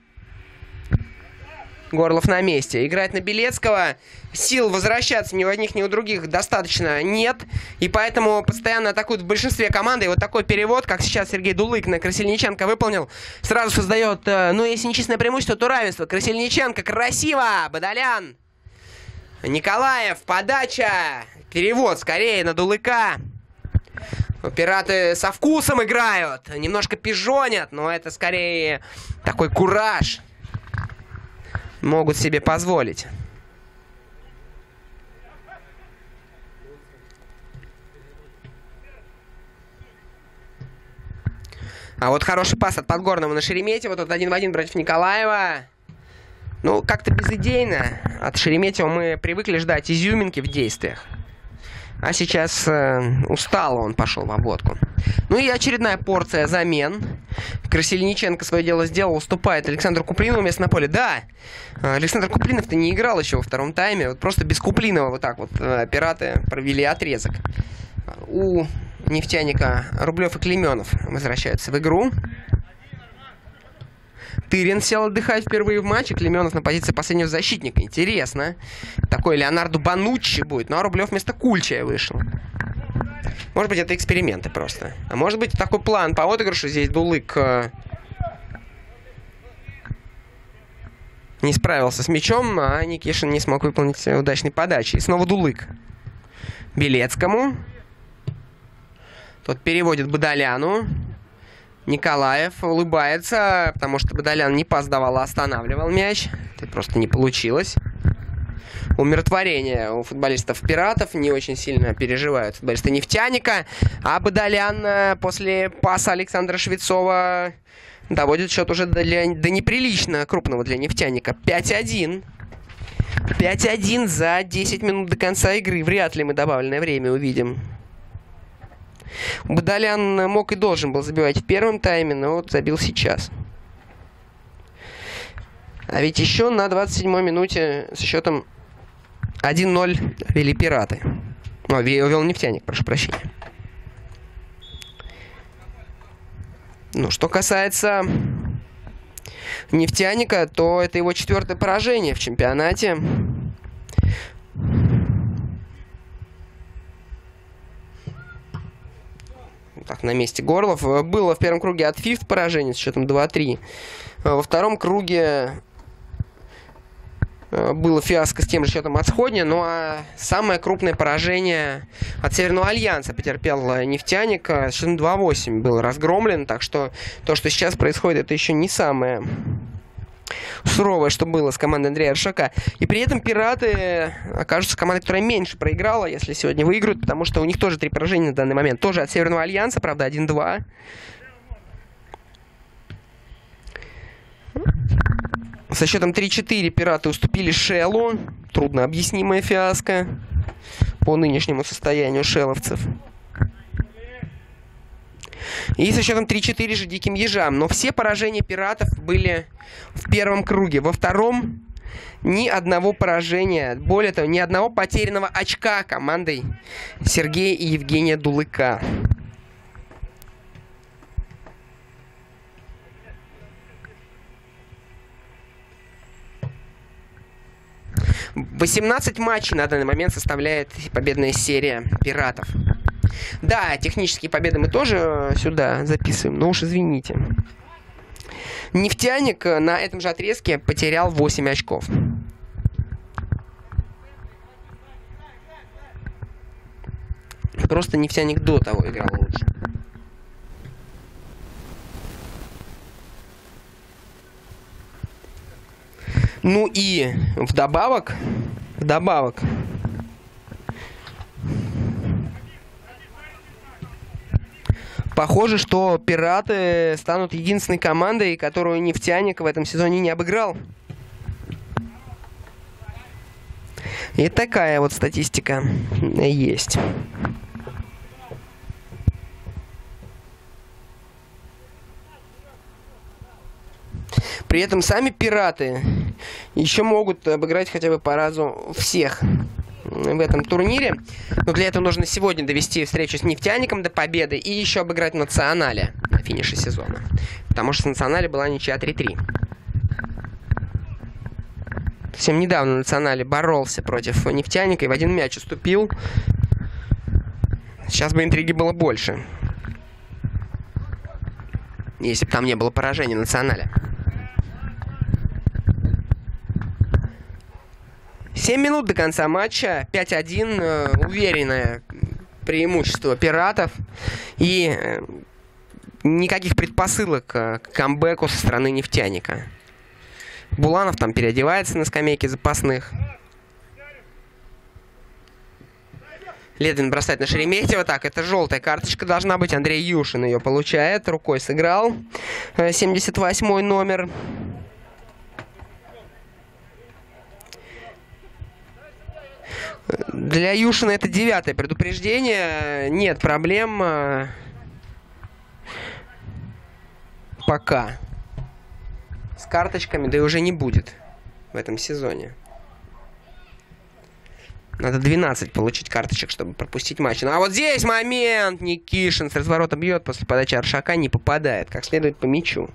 Горлов на месте. Играть на Белецкого. Сил возвращаться ни у одних, ни у других достаточно нет. И поэтому постоянно атакуют в большинстве команды. И вот такой перевод, как сейчас Сергей Дулык на Красильниченко выполнил, сразу создает, э, ну, если не численное преимущество, то равенство. Красильниченко красиво! Бадолян! Николаев, подача! Перевод скорее на Дулыка. Пираты со вкусом играют, немножко пижонят, но это скорее такой кураж. Могут себе позволить. А вот хороший пас от Подгорного на Шереметьева. Тут один в один против Николаева. Ну, как-то безыдейно. От Шереметьева мы привыкли ждать изюминки в действиях. А сейчас э, устало он пошел в обводку. Ну и очередная порция замен. Красильниченко свое дело сделал, уступает Александру Куплинову место на поле. Да, Александр Куплинов-то не играл еще во втором тайме. Вот просто без Куплинова вот так вот э, пираты провели отрезок. У нефтяника Рублев и Клейменов возвращаются в игру. Тырин сел отдыхать впервые в матче. Клейменов на позиции последнего защитника. Интересно. Такой Леонардо Бануччи будет. Ну а Рублев вместо Кульчая вышел. Может быть, это эксперименты просто. А может быть, такой план по отыгрышу. Здесь Дулык э, не справился с мячом, а Никишин не смог выполнить удачной подачи. И снова Дулык. Белецкому. Тот переводит Бадоляну. Николаев улыбается, потому что Бадолян не пас давал, а останавливал мяч. Это просто не получилось. Умиротворение у футболистов Пиратов. Не очень сильно переживают футболисты Нефтяника. А Бадолян после паса Александра Швецова доводит счет уже до, до неприлично крупного для Нефтяника. пять один. пять один за десять минут до конца игры. Вряд ли мы добавленное время увидим. Бадолян мог и должен был забивать в первом тайме, но вот забил сейчас. А ведь еще на двадцать седьмой минуте со счетом один ноль вели Пираты. О, вел Нефтяник, прошу прощения. Ну, что касается Нефтяника, то это его четвертое поражение в чемпионате. Так, на месте Горлов. Было в первом круге от Фифт поражение с счетом два три. Во втором круге было фиаско с тем же счетом от Сходня. Ну а самое крупное поражение от Северного Альянса потерпел Нефтяник. С счетом два восемь был разгромлен. Так что то, что сейчас происходит, это еще не самое суровое, что было с командой Андрея Аршака. И при этом Пираты окажутся командой, которая меньше проиграла, если сегодня выиграют, потому что у них тоже три поражения на данный момент. Тоже от Северного Альянса, правда, один два. Со счетом три четыре Пираты уступили Шеллу. Трудно объяснимая фиаско по нынешнему состоянию шелловцев. И со счетом три четыре же Диким Ежам. Но все поражения Пиратов были в первом круге. Во втором ни одного поражения. Более того, ни одного потерянного очка командой Сергея и Евгения Дулыка. восемнадцать матчей на данный момент составляет победная серия Пиратов. Да, технические победы мы тоже сюда записываем, но уж извините. Нефтяник на этом же отрезке потерял восемь очков. Просто Нефтяник до того играл лучше. Ну и вдобавок, вдобавок, похоже, что Пираты станут единственной командой, которую Нефтяник в этом сезоне не обыграл. И такая вот статистика есть. При этом сами Пираты еще могут обыграть хотя бы по разу всех в этом турнире. Но для этого нужно сегодня довести встречу с Нефтяником до победы и еще обыграть Национале на финише сезона. Потому что с Национале была ничья три три. Совсем недавно Национале боролся против Нефтяника и в один мяч уступил. Сейчас бы интриги было больше, если бы там не было поражения Национале. семь минут до конца матча. пять один. Уверенная преимущество пиратов. И никаких предпосылок к камбэку со стороны нефтяника. Буланов там переодевается на скамейке запасных. Ледвин бросает на Шереметьева. Так, это желтая карточка должна быть. Андрей Юшин ее получает. Рукой сыграл. семьдесят восьмой номер. Для Юшина это девятое предупреждение. Нет проблем. Пока. С карточками, да и уже не будет в этом сезоне. Надо двенадцать получить карточек, чтобы пропустить матч. Ну а вот здесь момент! Никишин с разворота бьет, после подачи Аршака не попадает. Как следует по мячу.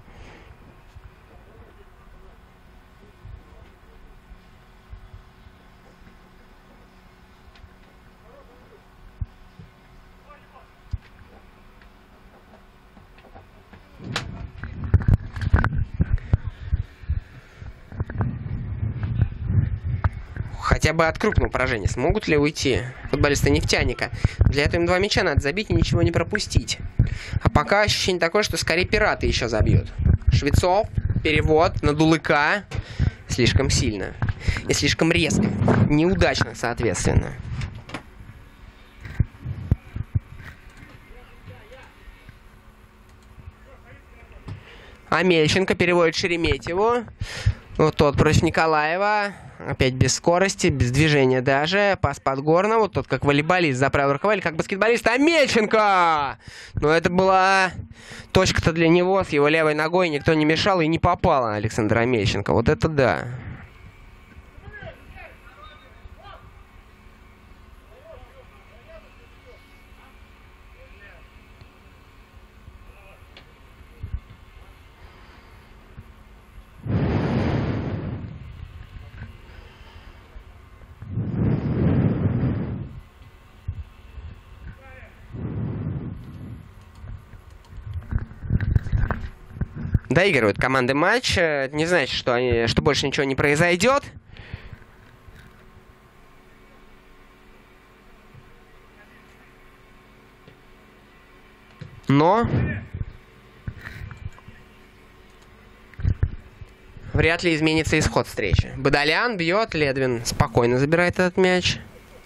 Хотя бы от крупного поражения смогут ли уйти футболисты нефтяника? Для этого им два мяча надо забить и ничего не пропустить. А пока ощущение такое, что скорее пираты еще забьют. Швецов, перевод на Дулыка. Слишком сильно. И слишком резко. Неудачно, соответственно. Амельченко переводит Шереметьеву. Вот тот против Николаева. Опять без скорости, без движения даже. Пас Подгорному. Тот как волейболист заправил рукава, или как баскетболист. Амельченко! Но это была точка-то для него. С его левой ногой никто не мешал и не попал Александр Амельченко. Вот это да. Доигрывают команды матч. Это не значит, что, они, что больше ничего не произойдет. Но вряд ли изменится исход встречи. Бадолян бьет, Ледвин спокойно забирает этот мяч.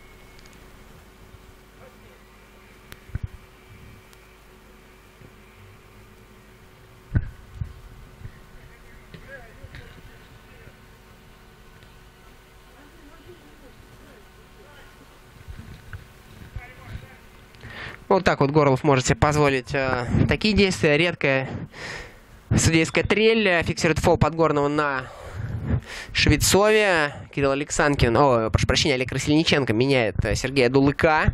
Вот так вот Горлов может себе позволить э, такие действия. Редкая судейская трель. Фиксирует фол Подгорного на Швецове. Кирилл Александрин, о, прошу прощения, Олег Красильниченко меняет Сергея Дулыка.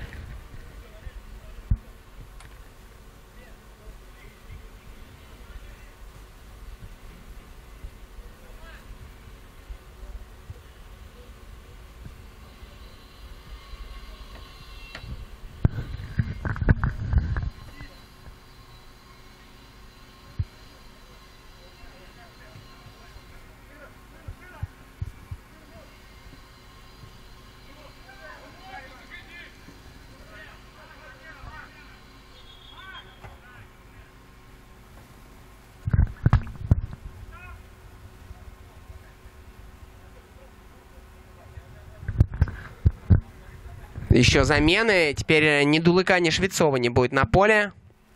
Еще замены. Теперь ни Дулыка, ни Швецова не будет на поле.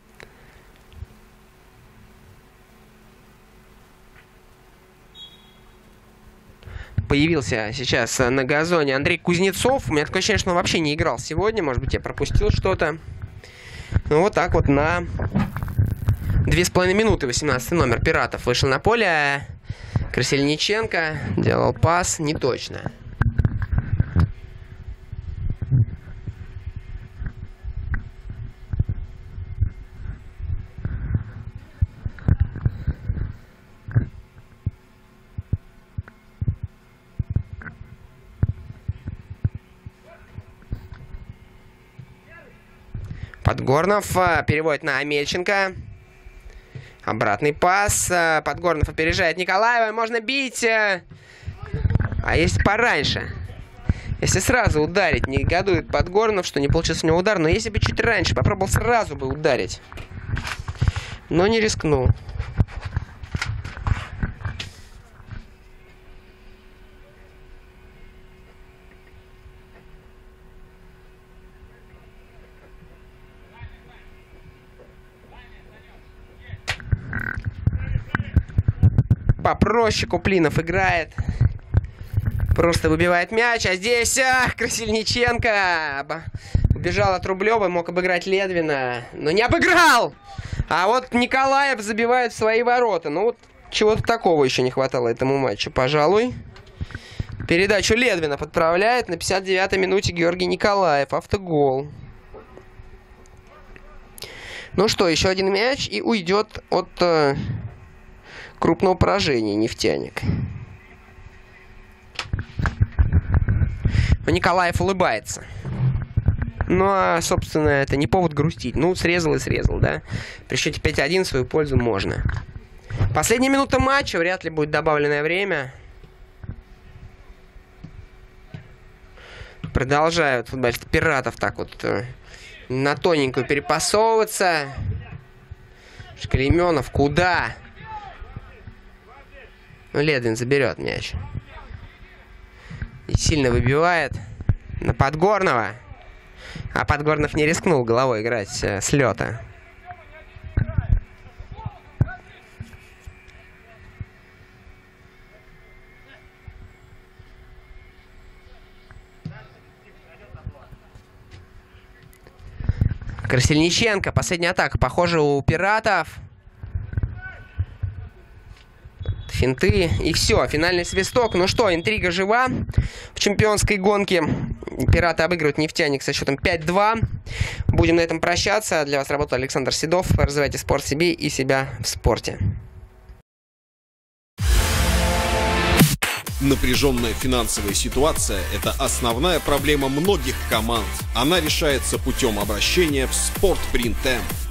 Появился сейчас на газоне Андрей Кузнецов. У меня такое ощущение, что он вообще не играл сегодня. Может быть, я пропустил что-то. Ну, вот так вот на две с половиной минуты восемнадцатый номер Пиратов вышел на поле. Красильниченко делал пас. Не точно. Подгорнов переводит на Амельченко. Обратный пас. Подгорнов опережает Николаева. Можно бить. А если пораньше? Если сразу ударить, негодует Подгорнов, что не получился у него удар. Но если бы чуть раньше попробовал сразу бы ударить. Но не рискнул. Попроще Куплинов играет. Просто выбивает мяч. А здесь, ах, Красильниченко убежал от Рублева, мог обыграть Ледвина, но не обыграл! А вот Николаев забивает в свои ворота. Ну вот чего-то такого еще не хватало этому матчу, пожалуй. Передачу Ледвина подправляет. На пятьдесят девятой минуте Георгий Николаев. Автогол. Ну что, еще один мяч и уйдет от э, крупного поражения нефтяник. Но Николаев улыбается. Ну, а, собственно, это не повод грустить. Ну, срезал и срезал, да? При счете пять один в свою пользу можно. Последняя минута матча. Вряд ли будет добавленное время. Продолжают футболисты Пиратов так вот э, на тоненькую перепасовываться. Шкалеменов куда? Ну, Ледвин заберет мяч. И сильно выбивает на Подгорного. А Подгорнов не рискнул головой играть э, с лета. Красильниченко. Последняя атака. Похоже, у Пиратов. Финты. И все. Финальный свисток. Ну что, интрига жива. В чемпионской гонке Пираты обыгрывают Нефтяник со счетом пять два. Будем на этом прощаться. Для вас работал Александр Седов. Развивайте спорт себе и себя в спорте. Напряженная финансовая ситуация – это основная проблема многих команд. Она решается путем обращения в Спортпринт М.